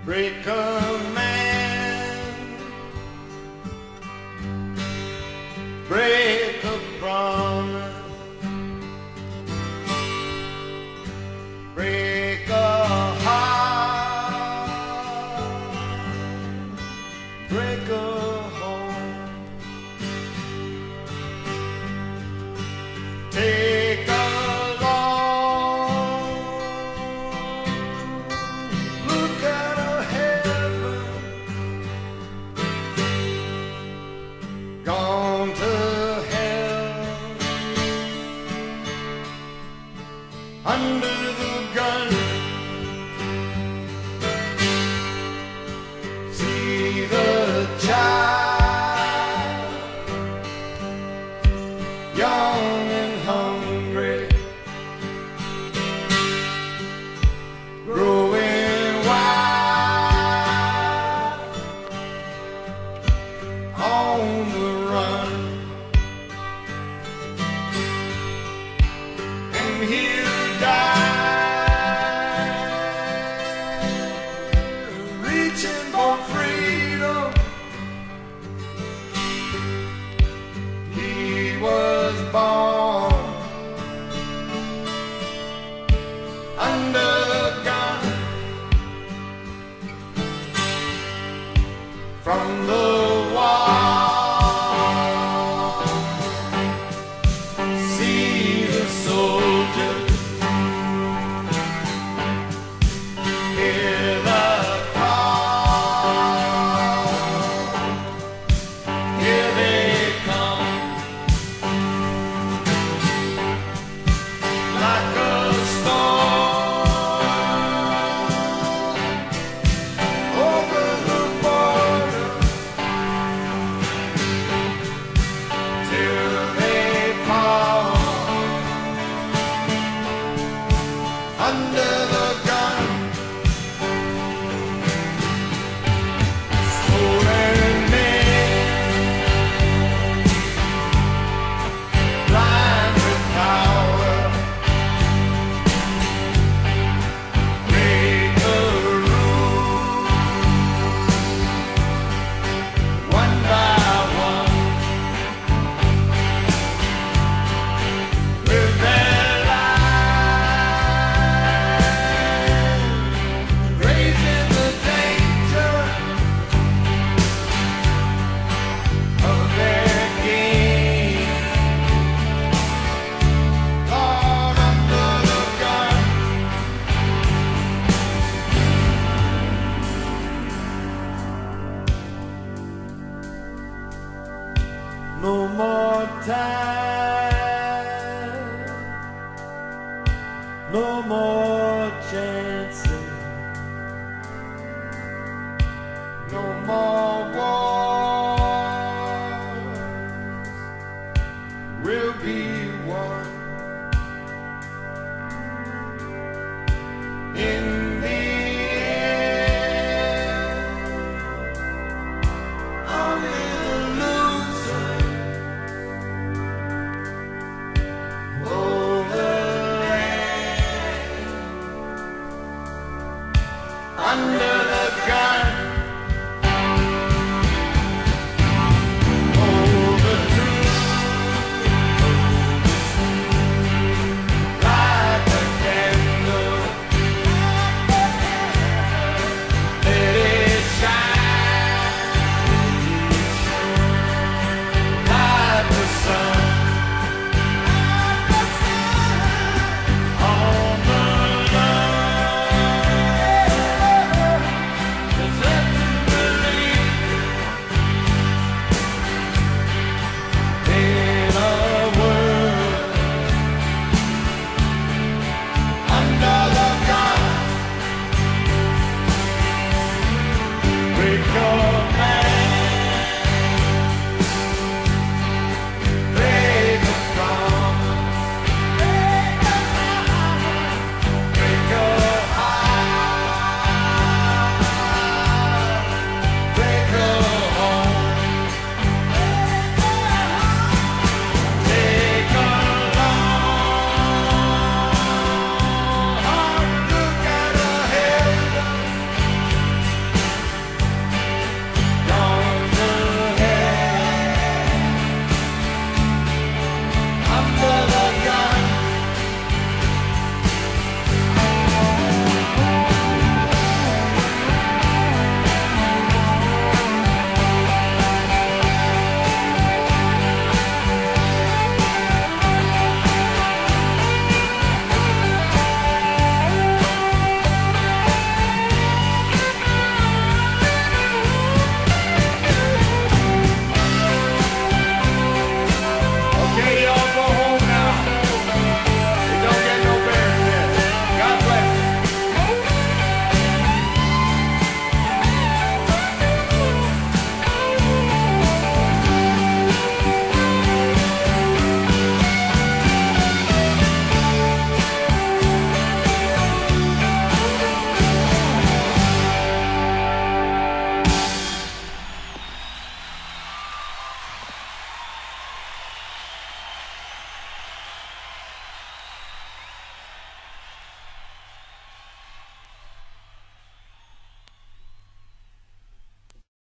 break a man, break a promise, break a heart, break a home, take a long look at a heaven gone to hell under the gun. See the child, young and hungry, growing wild on the run, and he'll die reaching for freedom. He was born under the gun from the wall. See the soldiers, hear the call, here they come like a storm over the border till they fall under the gun. Stolen men, blind with power, break the rules one by one with their lives, raising the danger of their game, caught under the gun. No more time, no more chances, no more wars will be won in